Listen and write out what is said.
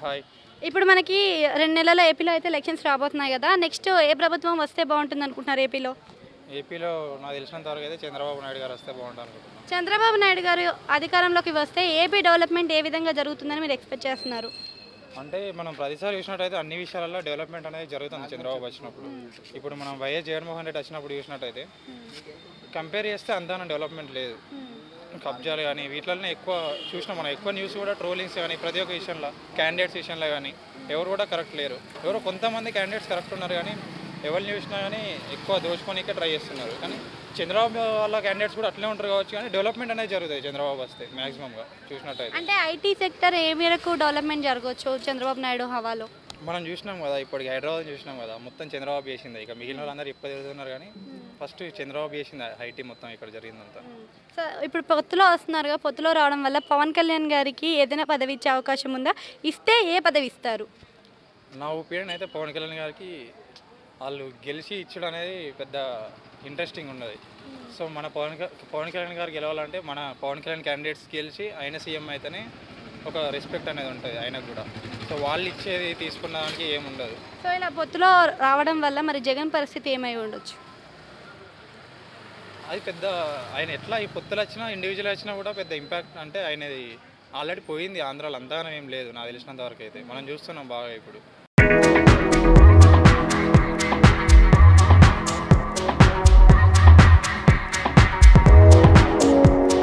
Hi. ఇప్పుడు మనకి 2 నెలల్లో ఏపీలో అయితే ఎలక్షన్స్ రాబోతున్నాయి కదా! నెక్స్ట్ ఏ ప్రభుత్వం వస్తే బావుంటుంది అనుకుంటున్నారు ఏపీలో? ఏపీలో నాకు తెలిసినంత వరకు అయితే చంద్రబాబు నాయుడు గారు వస్తే బాగుంటుంది అనుకుంటున్నాను. చంద్రబాబు నాయుడు గారు అధికారంలోకి వస్తే ఏపీ డెవలప్‌మెంట్ ఏ విధంగా జరుగుతుందని మీరు ఎక్స్‌పెక్ట్ చేస్తున్నారు? అంటే మనం ప్రతిసారి చూసినట్టయితే అన్ని విషయాలలో డెవలప్మెంట్ అనేది జరుగుతుంది చంద్రబాబు వచ్చినప్పుడు. ఇప్పుడు మనం వైఎస్ జగన్మోహన్ రెడ్డి వచ్చినప్పుడు చూసినట్టయితే కంపేర్ చేస్తే అంతగానం డెవలప్మెంట్ లేదు. కబ్జాలు కానీ వీటిలోనే ఎక్కువ చూసినాం మనం. ఎక్కువ న్యూస్ కూడా ట్రోలింగ్స్ కానీ ప్రతి ఒక్క విషయంలో క్యాండిడేట్స్ విషయంలో కానీ ఎవరు కూడా కరెక్ట్ లేరు. ఎవరో కొంతమంది క్యాండిడేట్స్ కరెక్ట్ ఉన్నారు కానీ ఎవరిని చూసినా కానీ ఎక్కువ దోచుకోనికే ట్రై చేస్తున్నారు. కానీ చంద్రబాబు వాళ్ళ క్యాండిడేట్స్ కూడా అట్లే ఉంటారు కావచ్చు, కానీ డెవలప్మెంట్ అనేది జరుగుతుంది చంద్రబాబు వస్తే మ్యాక్సిమంగా చూసినట్టయితే. అంటే ఐటీ సెక్టర్ ఏ మేరకు డెవలప్‌మెంట్ జరగవచ్చు చంద్రబాబు నాయుడు హవాలో? మనం చూసినాం కదా, ఇప్పటికి హైదరాబాద్ చూసినాం కదా, మొత్తం చంద్రబాబు చేసింది. ఇక మిగిలిన వాళ్ళందరూ ఇప్పుడు తిరుగుతున్నారు కానీ ఫస్ట్ చంద్రబాబు చేసింది ఐటీ మొత్తం ఇక్కడ జరిగిందంతా. సో ఇప్పుడు పొత్తులో వస్తున్నారుగా, పొత్తులో రావడం వల్ల పవన్ కళ్యాణ్ గారికి ఏదైనా పదవి ఇచ్చే అవకాశం ఉందా? ఇస్తే ఏ పదవి ఇస్తారు? నా ఒపీనియన్ అయితే పవన్ కళ్యాణ్ గారికి వాళ్ళు గెలిచి ఇచ్చడం అనేది పెద్ద ఇంట్రెస్టింగ్ ఉన్నది. సో మన పవన్ కళ్యాణ్ గారు గెలవాలంటే మన పవన్ కళ్యాణ్ క్యాండిడేట్స్ గెలిచి ఆయన సీఎం అయితేనే ఒక రెస్పెక్ట్ అనేది ఉంటుంది ఆయనకు కూడా. సో వాళ్ళు ఇచ్చేది తీసుకున్న దానికి ఏముండదు. సో ఇలా పొత్తులో రావడం వల్ల మరి జగన్ పరిస్థితి ఏమై ఉండొచ్చు? అది పెద్ద ఆయన ఎట్లా ఈ పొత్తులు వచ్చినా ఇండివిజువల్ వచ్చినా కూడా పెద్ద ఇంపాక్ట్ అంటే ఆయనది ఆల్రెడీ పోయింది ఆంధ్రాలో, అంతగానం ఏం లేదు నాకు తెలిసినంత వరకు అయితే. మనం చూస్తున్నాం బాగా ఇప్పుడు.